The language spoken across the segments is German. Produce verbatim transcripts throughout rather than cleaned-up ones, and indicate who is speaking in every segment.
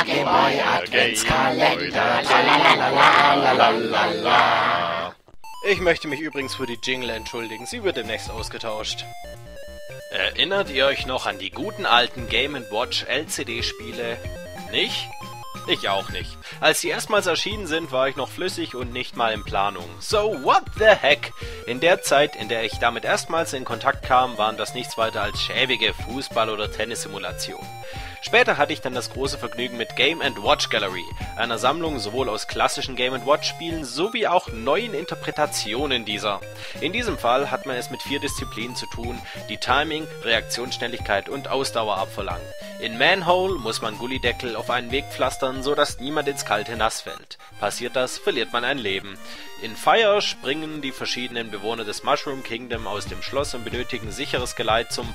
Speaker 1: Gameboy Adventskalender. Lalalala.
Speaker 2: Ich möchte mich übrigens für die Jingle entschuldigen, sie wird demnächst ausgetauscht. Erinnert ihr euch noch an die guten alten Game and Watch L C D-Spiele? Nicht? Ich auch nicht. Als sie erstmals erschienen sind, war ich noch flüssig und nicht mal in Planung. So what the heck? In der Zeit, in der ich damit erstmals in Kontakt kam, waren das nichts weiter als schäbige Fußball- oder Tennissimulationen. Später hatte ich dann das große Vergnügen mit Game and Watch Gallery, einer Sammlung sowohl aus klassischen Game and Watch Spielen sowie auch neuen Interpretationen dieser. In diesem Fall hat man es mit vier Disziplinen zu tun, die Timing, Reaktionsschnelligkeit und Ausdauer abverlangen. In Manhole muss man Gullideckel auf einen Weg pflastern, so dass niemand ins kalte Nass fällt. Passiert das, verliert man ein Leben. In Fire springen die verschiedenen Bewohner des Mushroom Kingdom aus dem Schloss und benötigen sicheres Geleit zum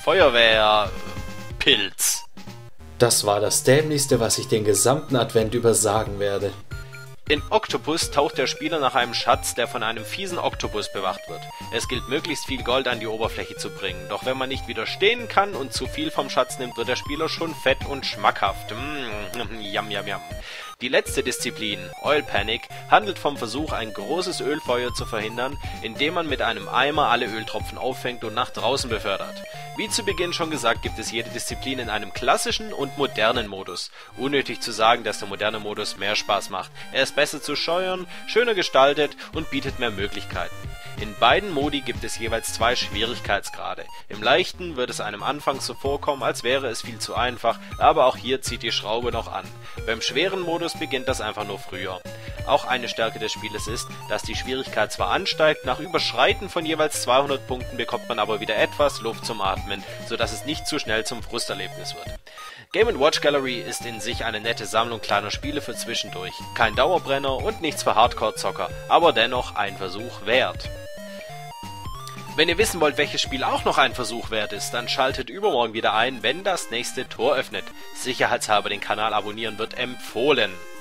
Speaker 2: Feuerwehrpilz.
Speaker 3: Das war das Dämlichste, was ich den gesamten Advent über sagen werde.
Speaker 2: In Octopus taucht der Spieler nach einem Schatz, der von einem fiesen Oktopus bewacht wird. Es gilt, möglichst viel Gold an die Oberfläche zu bringen, doch wenn man nicht widerstehen kann und zu viel vom Schatz nimmt, wird der Spieler schon fett und schmackhaft. Mm, yum, yum, yum. Die letzte Disziplin, Oil Panic, handelt vom Versuch, ein großes Ölfeuer zu verhindern, indem man mit einem Eimer alle Öltropfen auffängt und nach draußen befördert. Wie zu Beginn schon gesagt, gibt es jede Disziplin in einem klassischen und modernen Modus. Unnötig zu sagen, dass der moderne Modus mehr Spaß macht. Er ist besser zu steuern, schöner gestaltet und bietet mehr Möglichkeiten. In beiden Modi gibt es jeweils zwei Schwierigkeitsgrade. Im leichten wird es einem anfangs so vorkommen, als wäre es viel zu einfach, aber auch hier zieht die Schraube noch an. Beim schweren Modus beginnt das einfach nur früher. Auch eine Stärke des Spieles ist, dass die Schwierigkeit zwar ansteigt, nach Überschreiten von jeweils zweihundert Punkten bekommt man aber wieder etwas Luft zum Atmen, sodass es nicht zu schnell zum Frusterlebnis wird. Game and Watch Gallery ist in sich eine nette Sammlung kleiner Spiele für zwischendurch. Kein Dauerbrenner und nichts für Hardcore-Zocker, aber dennoch ein Versuch wert. Wenn ihr wissen wollt, welches Spiel auch noch ein Versuch wert ist, dann schaltet übermorgen wieder ein, wenn das nächste Tor öffnet. Sicherheitshalber den Kanal abonnieren wird empfohlen.